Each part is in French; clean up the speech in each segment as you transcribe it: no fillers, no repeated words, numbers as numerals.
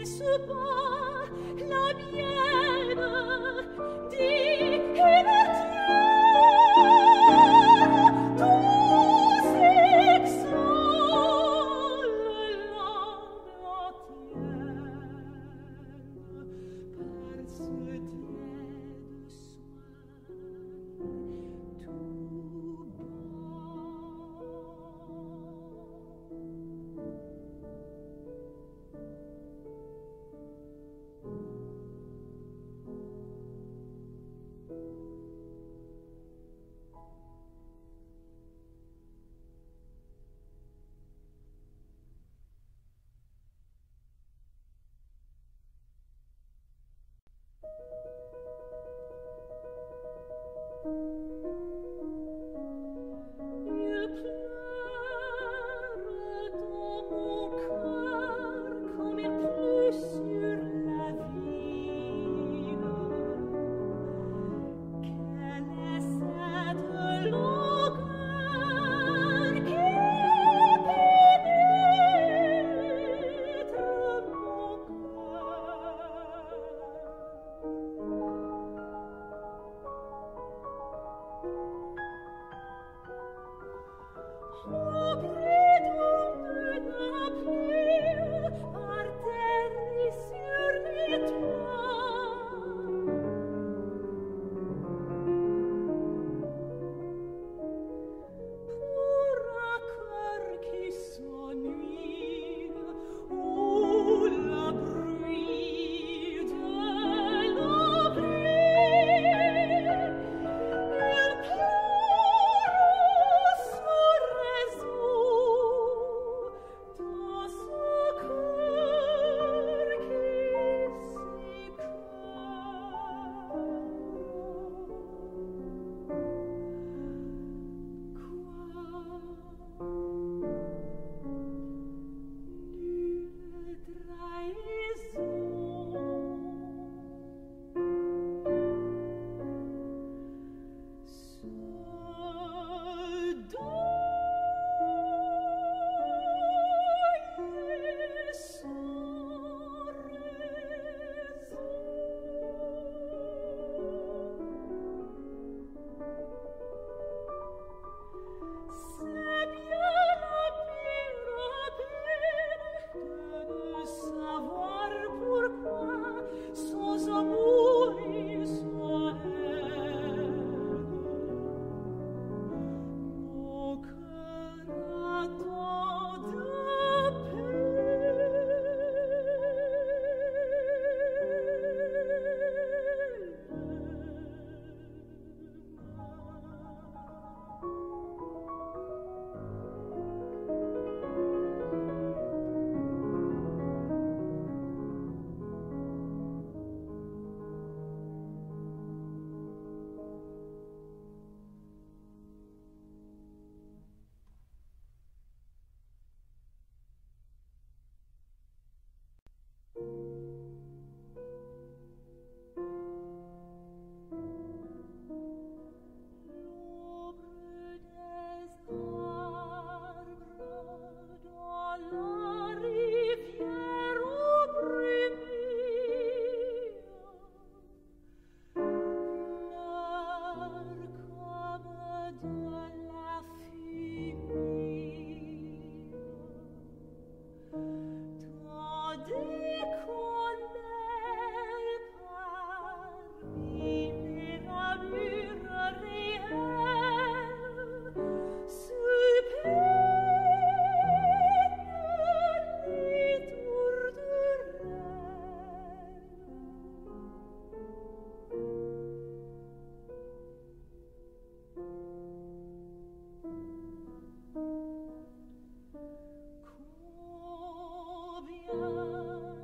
Combien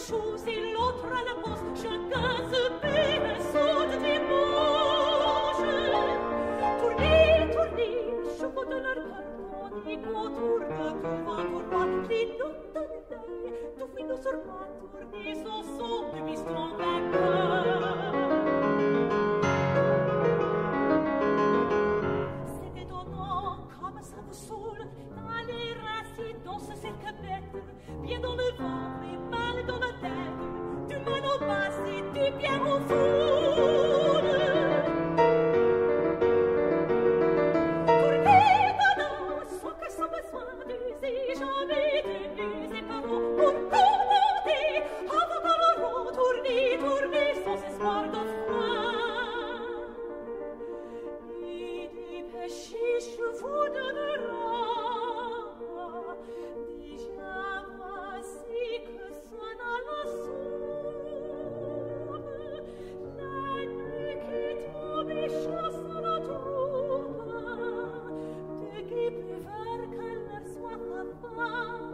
chose et l'autre à la poste, chacun se paie un saut de dimanche. Tournez, tournez, chevaux de leur cœur, et qu'on tourne, tout va, clignotant l'œil, tout finit sur moi, tourner son son de biston vainqueur. C'est étonnant comme ça vous saoule, dans les racines, dans ce cercle bête, bien dans le ventre et mal dans la tête, du mal au bas et du bien au foule. Tournez dedans, sans que sans besoin d'user, jamais d'user pardon pour commenter, avant qu'on le retourne, tourner sans espoir de fin. Et dépêchez, je vous donnera. Déjà voici que sonne à la somme, la nuit qui tombe et chasse la troupe, de qui peut voir qu'elle leur soit capable.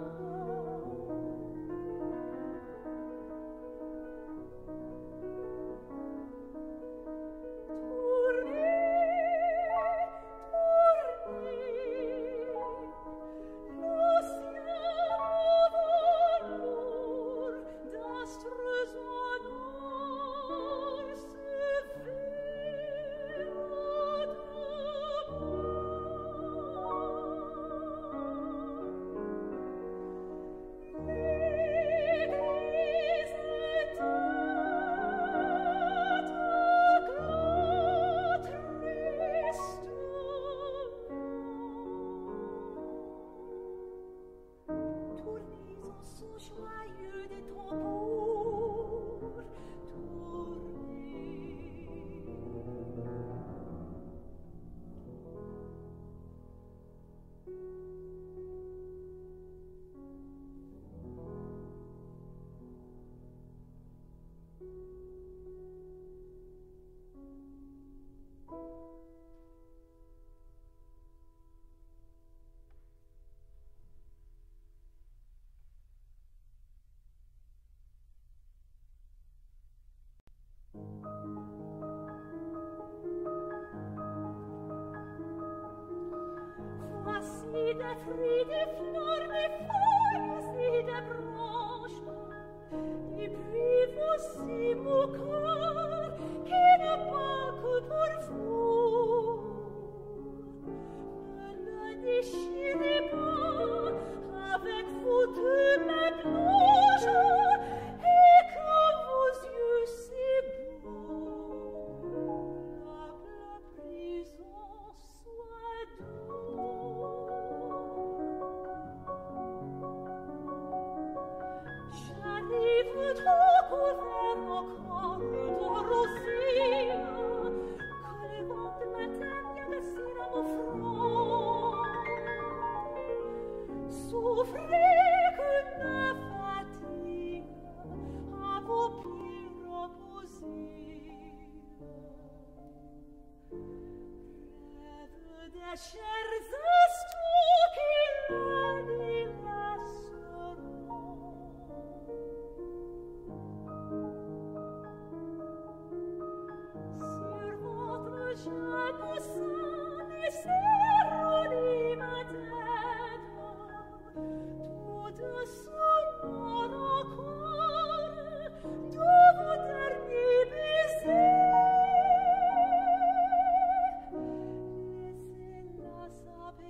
Voici des fruits, des fleurs, des feuilles et des branches, et puis voici mon cœur qui n'est pas que pour vous. Ne le déchirez pas avec vos deux mains blanches, et que vos yeux si beaux, la prison soit d'eau. J'arrive trop couvert encore de rosée, que le vent de matin vient de serrer à mon front. Souffrez que ma fatigue à vos pieds reposée. Rêve des chers instants qui la délasseront. Sur votre genou sain et serrez ma tête, tout sonore encore de vos derniers baisers. Laissez-la sa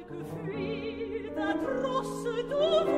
que fuit atroce d'ouvre